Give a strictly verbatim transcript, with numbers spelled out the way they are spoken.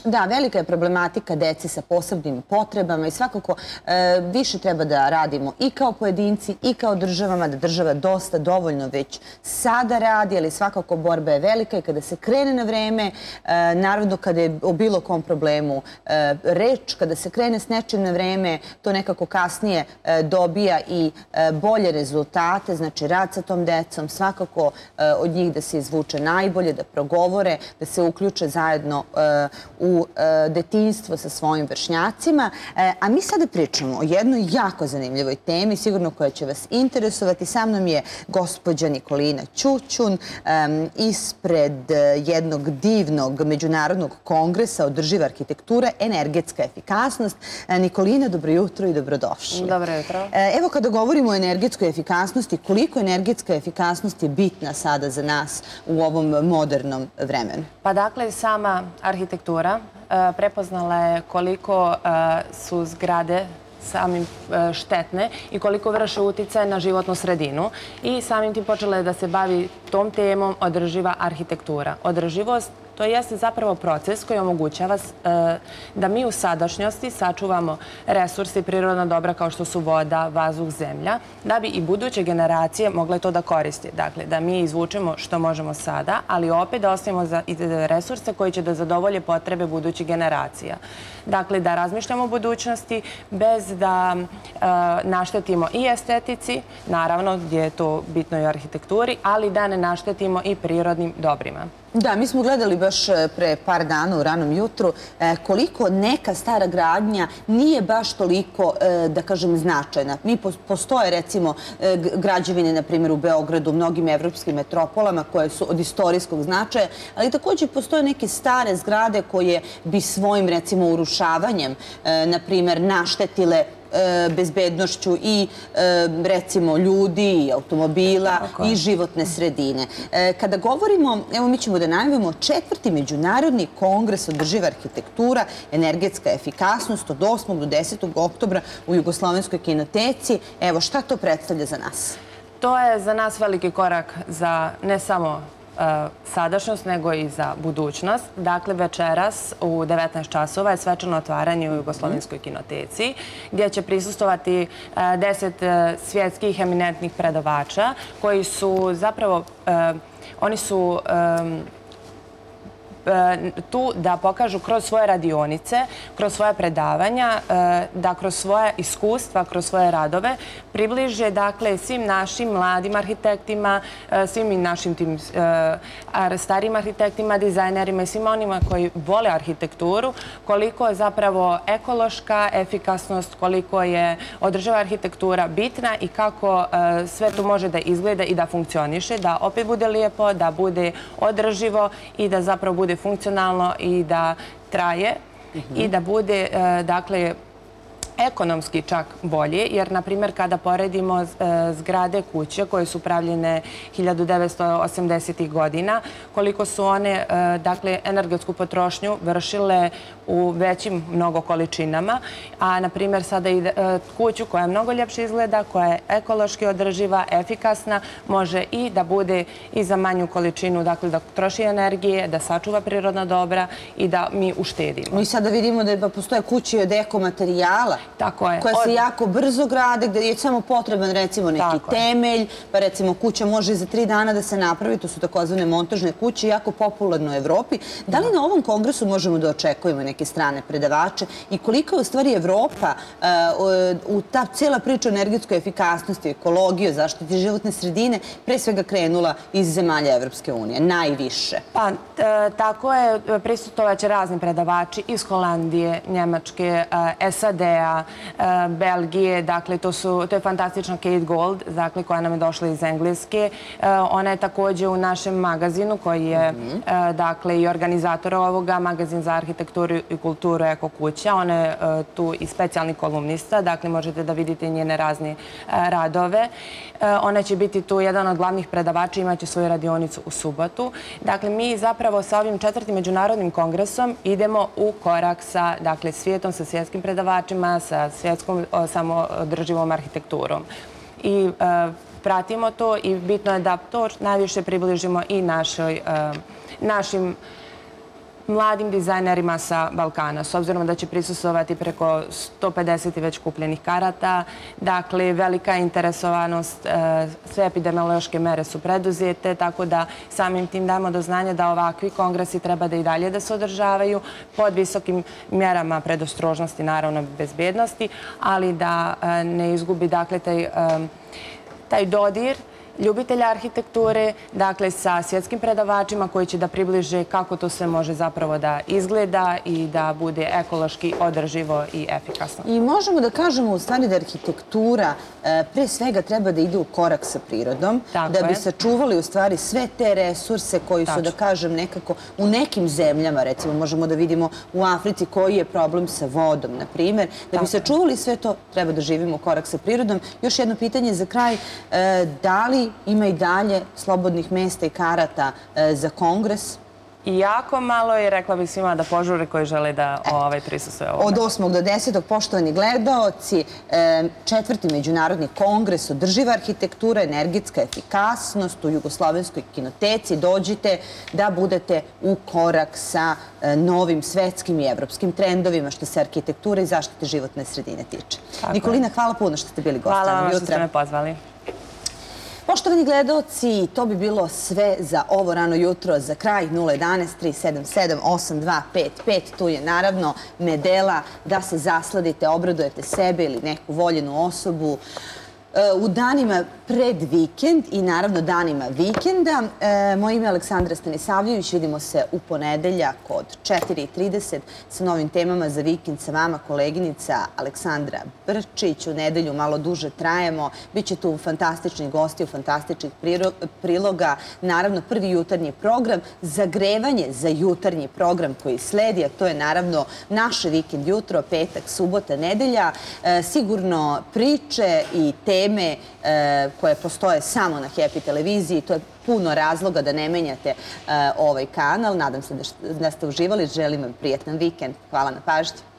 Da, velika je problematika dece sa posebnim potrebama i svakako više treba da radimo i kao pojedinci i kao državama, da država dosta dovoljno već sada radi, ali svakako borba je velika i kada se krene na vreme, naravno kada je o bilo kom problemu reč, kada se krene s nečim na vreme, to nekako kasnije dobija i bolje rezultate, znači rad sa tom decom, svakako od njih da se izvuče najbolje, da progovore, da se uključe zajedno u detinjstvo sa svojim vršnjacima. A mi sada pričamo o jednoj jako zanimljivoj temi, sigurno koja će vas interesovati. Sa mnom je gospođa Nikolina Ćućun ispred jednog divnog međunarodnog kongresa Održiva arhitektura, energetska efikasnost. Nikolina, dobro jutro i dobrodošli. Dobro jutro. Evo, kada govorimo o energetskoj efikasnosti, koliko energetska efikasnost je bitna sada za nas u ovom modernom vremenu? Pa dakle, sama arhitektura prepoznala je koliko su zgrade samim štetne i koliko vrše uticaje na životnu sredinu i samim tim počela je da se bavi tom temom održiva arhitektura. Održivost to jeste zapravo proces koji omogućava da mi u sadašnjosti sačuvamo resurse i prirodna dobra kao što su voda, vazduh, zemlja, da bi i buduće generacije mogle to da koriste. Dakle, da mi izvučemo što možemo sada, ali opet da ostavimo resurse koji će da zadovolje potrebe budućih generacija. Dakle, da razmišljamo o budućnosti bez da naštetimo i estetici, naravno gdje je to bitno i u arhitekturi, ali da ne naštetimo i prirodnim dobrima. Da, mi smo gledali baš pre par dana u ranom jutru koliko neka stara gradnja nije baš toliko, da kažem, značajna. Mi postoje, recimo, građevine, na primjer, u Beogradu, u mnogim evropskim metropolama koje su od istorijskog značaja, ali također postoje neke stare zgrade koje bi svojim, recimo, urušavanjem, na primjer, naštetile bezbednošću i, recimo, ljudi i automobila i životne sredine. Kada govorimo, evo mi ćemo da najavimo četvrti međunarodni kongres Održiva arhitektura, energetska efikasnost od osmog do desetog oktobra u Jugoslovenskoj kinoteci. Evo, šta to predstavlja za nas? To je za nas veliki korak za ne samo sadašnjost, nego i za budućnost. Dakle, večeras u devetnaest časova je svečano otvaranje u Jugoslovenskoj kinoteci, gdje će prisustovati deset svjetskih eminentnih predavača koji su zapravo, oni su tu da pokažu kroz svoje radionice, kroz svoje predavanja, da kroz svoje iskustva, kroz svoje radove približe, dakle, svim našim mladim arhitektima, svim našim tim starijim arhitektima, dizajnerima i svim onima koji vole arhitekturu, koliko je zapravo ekološka efikasnost, koliko je održiva arhitektura bitna i kako sve to može da izgleda i da funkcioniše, da opet bude lijepo, da bude održivo i da zapravo bude funkcionalno i da traje i da bude, dakle, ekonomski čak bolje, jer, na primjer, kada poredimo zgrade kuće koje su pravljene hiljadu devetsto osamdesetih godina, koliko su one, dakle, energetsku potrošnju vršile u većim mnogo količinama, a, na primjer, sada i kuću koja mnogo ljepše izgleda, koja je ekološki održiva, efikasna, može i da bude i za manju količinu, dakle, da troši energije, da sačuva prirodna dobra i da mi uštedimo. Mi sada vidimo da postoje kuće od ekomaterijala koja se jako brzo grade, gdje je samo potreban, recimo, neki temelj, pa, recimo, kuća može za tri dana da se napravi, to su takozvane montažne kuće, jako popularno u Evropi. Da li na ovom kongresu možemo da očekujemo neke strane predavače i koliko je u stvari Evropa u ta cijela priča o energetskoj efikasnosti, ekologiji, zaštiti životne sredine, pre svega krenula iz zemalja Evropske unije, najviše? Pa, tako je, prisutovaće razni predavači iz Holandije, Njemačke, S A D-a, Belgije, dakle, to je fantastična Kate Gold, dakle, koja nam je došla iz Engleske. Ona je također u našem magazinu koji je, dakle, i organizator ovoga, magazin za arhitekturu i kulturu Eko kuća. Ona je tu i specijalni kolumnista, dakle, možete da vidite njene razne radove. Ona će biti tu jedan od glavnih predavača, imaće svoju radionicu u subotu. Dakle, mi zapravo sa ovim četvrtim međunarodnim kongresom idemo u korak sa, dakle, svijetom, sa svjetskim predavačima, sa svjetskom samoodrživom arhitekturom. I pratimo to i bitno je da to najviše približimo i našim mladim dizajnerima sa Balkana, s obzirom da će prisustvovati preko sto pedeset već kupljenih karata. Dakle, velika interesovanost, sve epidemiološke mere su preduzete, tako da samim tim damo do znanja da ovakvi kongresi treba da i dalje da se održavaju pod visokim mjerama predostrožnosti, naravno bezbednosti, ali da ne izgubi dakle taj, taj dodir ljubitelja arhitekture, dakle sa svjetskim predavačima koji će da približe kako to sve može zapravo da izgleda i da bude ekološki održivo i efikasno. I možemo da kažemo u stvari da arhitektura pre svega treba da ide u korak sa prirodom, da bi sačuvali u stvari sve te resurse koji su, da kažem, nekako u nekim zemljama, recimo možemo da vidimo u Africi koji je problem sa vodom, na primjer. Da bi sačuvali sve to, treba da živimo u korak sa prirodom. Još jedno pitanje za kraj, da li ima i dalje slobodnih mesta i karata za kongres? I jako malo i rekla bih svima da požure koji žele da prisustvuju ovome. Od osmog do desetog poštovani gledaoci, četvrti međunarodni kongres održiva arhitektura, energetska efikasnost u Jugoslovenskoj kinoteci. Dođite da budete u korak sa novim svetskim i evropskim trendovima što se arhitekture i zaštite životne sredine tiče. Nikolina, hvala puno što ste bili gosti. Hvala vam što ste me pozvali. Poštovani gledaoci, to bi bilo sve za ovo rano jutro. Za kraj nula jedanaest tri sedam sedam osam dva pet pet. Tu je naravno Medela da se zasladite, obradujete sebe ili neku voljenu osobu u danima pred vikend i naravno danima vikenda. Moje ime je Aleksandra Stanisavljević. Vidimo se u ponedeljak od četiri i trideset sa novim temama za vikend sa vama koleginica Aleksandra Brčić. U nedelju malo duže trajemo. Biće tu fantastični gosti, fantastičnih priloga. Naravno, prvi jutarnji program, zagrevanje za jutarnji program koji sledi, a to je naravno naše vikend jutro, petak, subota, nedelja. Sigurno priče i teme koje postoje samo na Happy televiziji. To je puno razloga da ne menjate ovaj kanal. Nadam se da ste uživali. Želim vam prijetan vikend. Hvala na pažnji.